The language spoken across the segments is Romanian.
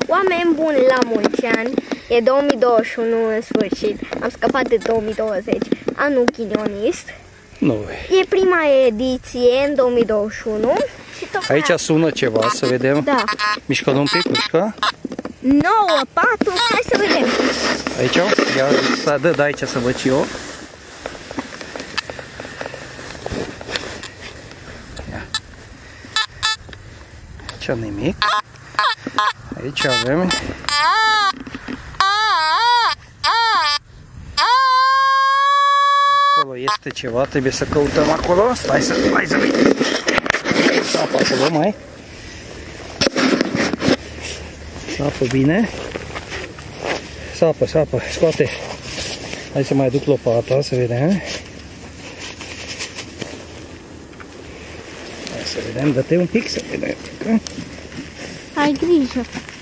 Oameni buni, la mulți ani. E 2021 în sfârșit. Am scăpat de 2020. Anul ghinionist. Nu. E prima ediție în 2021. Și aici sună ceva, să vedem. Da. Mișcă-l un pic, mișcă. 9, 4, hai să vedem. Aici? Ia, să dă de aici să văd și eu. Aici nimic. Aici avem. Acolo este ceva, trebuie să căutăm acolo. Stai să vedem. Sapă acolo mai. Sapă bine. Sapă, scoate. Hai să mai duc lopata, să vedem. Hai să vedem, dă-te un pic să vedem. Ai grijă.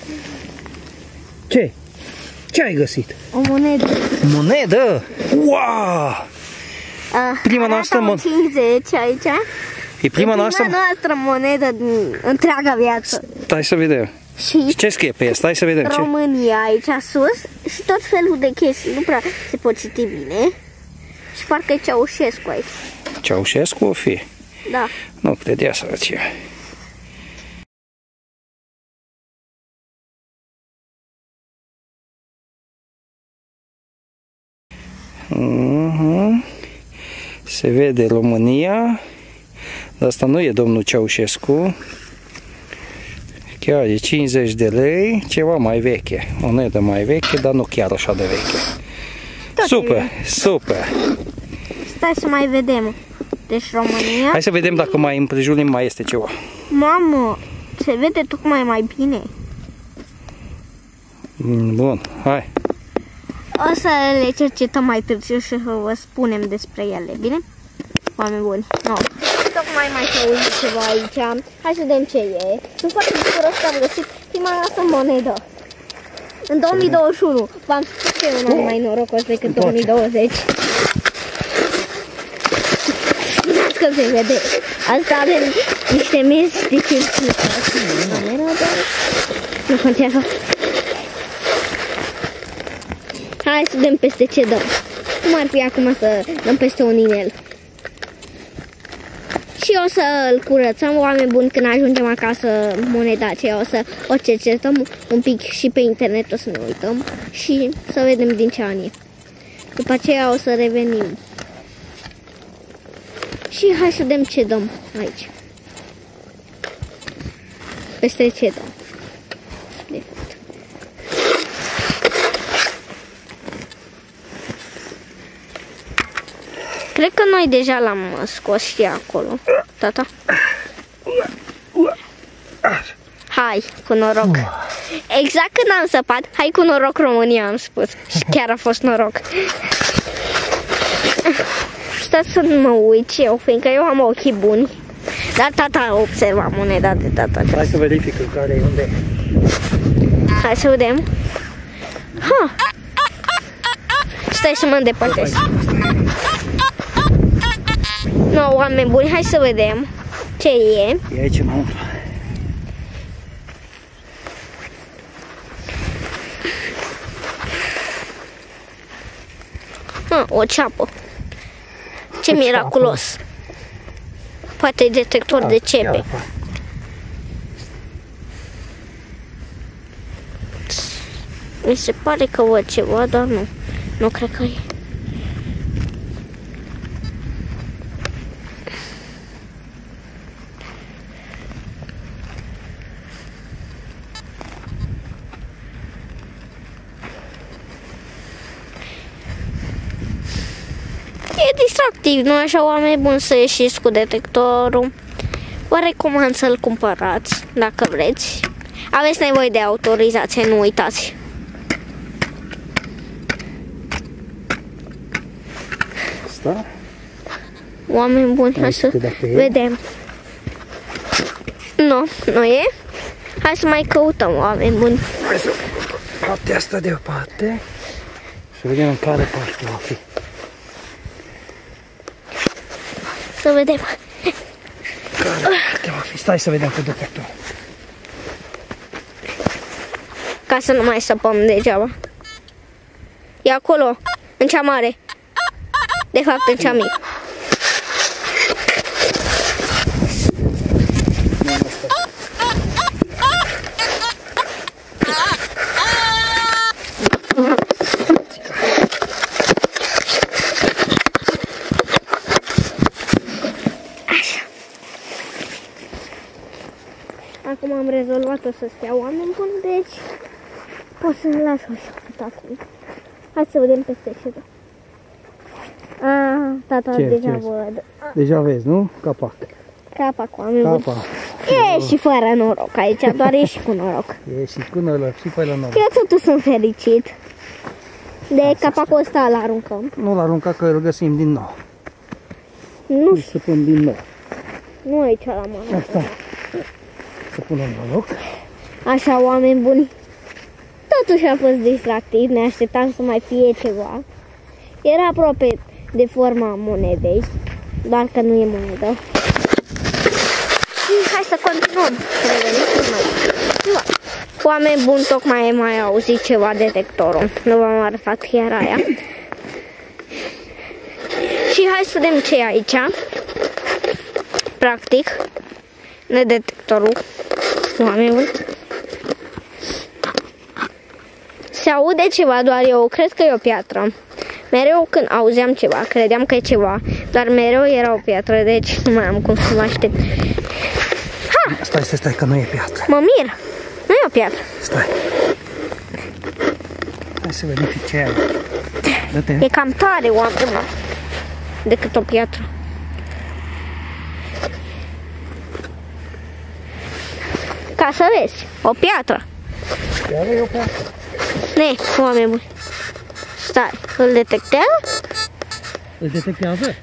Ce? Ce ai găsit? O monedă. Monedă? Wow! Prima noastră monedă. 50 aici. E prima noastră monedă din întreaga viață. Stai să vedem. Și ce scrie pe ea? Stai să vedem. România aici sus și tot felul de chestii. Nu prea se pot citi bine. Și parcă e Ceaușescu aici. Ceaușescu o fi? Da. Nu credea sărăcia. Se vede România. Dar asta nu e domnul Ceaușescu. Chiar e 50 de lei, ceva mai veche. Monedă mai veche, dar nu chiar așa de veche. Super, super. Stai să mai vedem. Deci România. Hai să vedem dacă mai împrejurim mai este ceva. Mamă, se vede tocmai mai bine. Bun, hai. O să le cercetăm mai târziu și să vă spunem despre ele, bine? Oameni buni. No. Tocmai mai se auzi ceva aici. Hai să vedem ce e. Sunt foarte bucuros că am găsit prima noastră monedă. În 2021. V-am spus că e un an mai norocos decât 2020. Scuzați că se vede. Asta avem niște mici dificultăți. Nu contează. Hai să vedem peste ce dăm. Cum ar fi acum să dăm peste un inel? Și o să-l curățăm, oameni buni, când ajungem acasă moneda aceea, o să o cercetăm un pic și pe internet, o să ne uităm și să vedem din ce an e. După aceea o să revenim. Și hai să vedem ce dăm aici. Peste ce dăm. De fapt. Cred că noi deja l-am scos și acolo, tata. Hai, cu noroc. Exact când am săpat, hai cu noroc România, am spus. Și chiar a fost noroc. Stați să nu mă uit și eu, fiindcă eu am ochii buni. Dar tata observa moneda de data aceasta. Hai să verific care e unde. Hai să vedem. Ha! Stai să mă îndepărtez. No, oameni buni, hai să vedem ce e. E aici înăuntru. O ceapă. Ce miraculos. Poate e detector de cepe. Mi se pare că văd ceva, dar nu. Nu cred că e. E distractiv, nu așa, oameni buni, să ieșiți cu detectorul. Vă recomand să-l cumpărați, dacă vreți. Aveți nevoie de autorizație, nu uitați. Asta? Oameni buni, hai să vedem. Nu e? Hai să mai căutăm, oameni buni. Hai să partea asta deoparte. Să vedem în care parte va fi. Să vedem. Care parte va fi? Stai să vedem cu detectorul. ca să nu mai săpăm degeaba. E acolo, în cea mare. De fapt, în cea mică. Acum am rezolvat-o să stea oameni buni, deci pot să-mi las așa cu tatăl. Hai să vedem peste ce dă. Tata, deja văd. Deja vezi, nu? Capac. Capac, oameni buni. E și fără noroc aici, doar e și cu noroc. E și cu noroc, și pe la noroc. Eu totuși sunt fericit. De capacul ăsta îl aruncăm. Nu-l arunca că îl găsim din nou. Nu Îl săpăm din nou. Nu aici la mână. Asta. Să punem noroc. Așa, oameni buni. Totuși a fost distractiv, ne așteptam să mai fie ceva. Era aproape de forma monedei, doar că nu e monedă. Și hai să continuăm. Oameni buni, tocmai ai mai auzit ceva detectorul. Nu v-am arătat chiar aia. Și hai să vedem ce e aici. Practic, detectorul. Oameni buni. Se aude ceva, doar eu cred că e o piatră. Mereu când auzeam ceva, credeam că e ceva, dar mereu era o piatră, deci nu mai am cum să mă aștept. Ha! Stai, că nu e piatră. Mă mir! Nu e o piatră. Stai. Hai să verific ce ai. E cam tare, oameni, decât o piatră. Ca să vezi, o piatră. Chiar e o piatră. Ne, oameni buni. Stai, îl detectează? Îl detectează?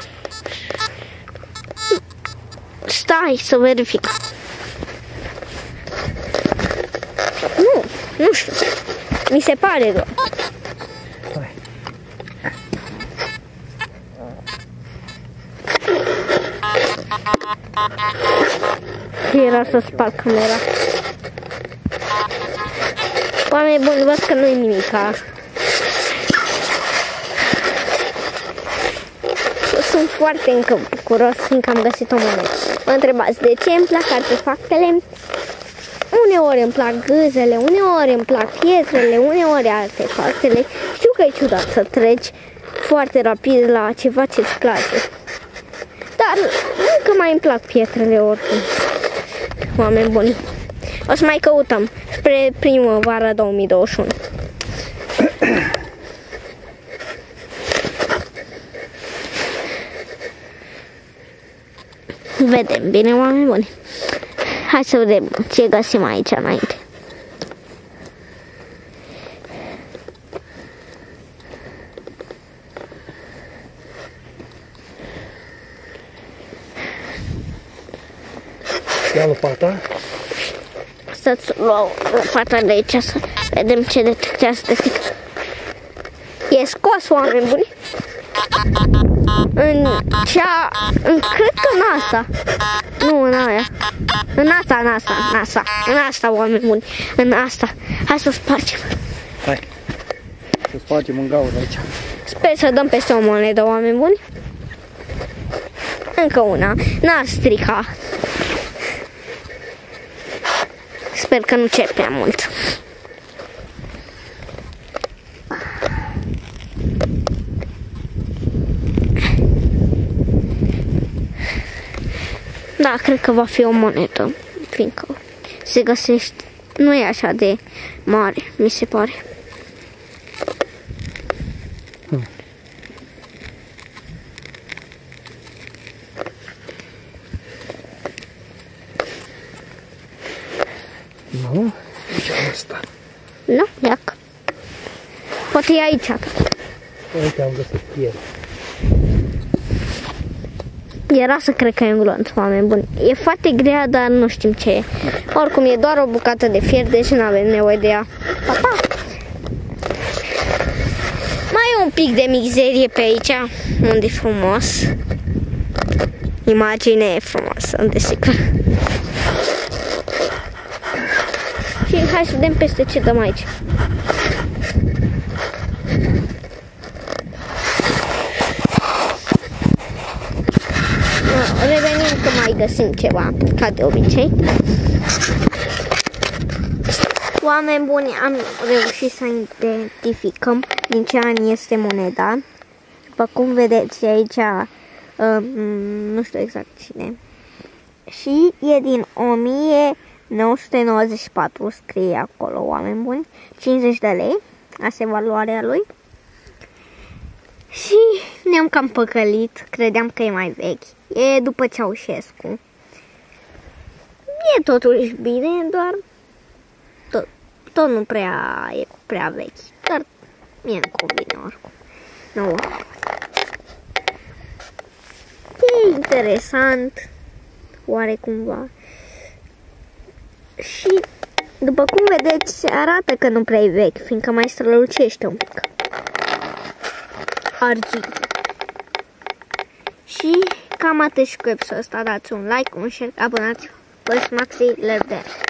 Stai să verific. Nu știu. Mi se pare doar. Stai. Era să sparg camera. Oameni buni, văd că nu e nimica. Sunt foarte încă bucuros fiindcă am găsit o monedă. Mă întrebați de ce îmi plac artefactele? Uneori îmi plac gâzele, uneori îmi plac pietrele, uneori artefactele. Știu că e ciudat să treci foarte rapid la ceva ce-ți place. Dar încă mai îmi plac pietrele oricum. Oameni buni. O să mai căutăm spre primăvara 2021. Vedem bine, oameni buni. Hai să vedem ce găsim aici înainte. Ia lopata. Să-ți luau lopata de aici să vedem ce detectează detector. E scos, oameni buni. Cred că în asta. Nu, în aia. În asta, oameni buni. În asta. Hai să o spargem. Hai. Să spargem în gaură aici. Sper să dăm peste o monedă, oameni buni. Încă una. N-ar strica. Sper că nu cer prea mult. Da, cred că va fi o monedă, fiindcă se găsește, nu e așa de mare, mi se pare. Nu? Aici am asta. Nu? Iac. Poate e aici. Uite, am găsit piele. Era să cred că e un glonț, oameni buni. E foarte grea, dar nu știm ce e. Oricum, e doar o bucată de fier, deci nu avem nevoie de ea. Pa, pa! Mai e un pic de mizerie pe aici, unde e frumos. Imaginea e frumoasă, desigur. Și hai să vedem peste ce dăm aici. Revenim că mai găsim ceva, ca de obicei. Oameni buni, am reușit să identificăm din ce an este moneda. După cum vedeți aici, nu știu exact cine. Și e din 1994, scrie acolo, oameni buni. 50 de lei, asta e valoarea lui. Și ne-am cam păcălit, credeam că e mai vechi. E după Ceaușescu. E totuși bine, doar tot nu prea e prea vechi. Dar mie nu convine oricum. Nu. E interesant, oarecumva. Și după cum vedeți, arată că nu prea e vechi, fiindcă mai strălucește un pic. Argint. Și cam atât și cu episodul ăsta. Dați un like, un share, abonați-vă. Maxi, Lerder.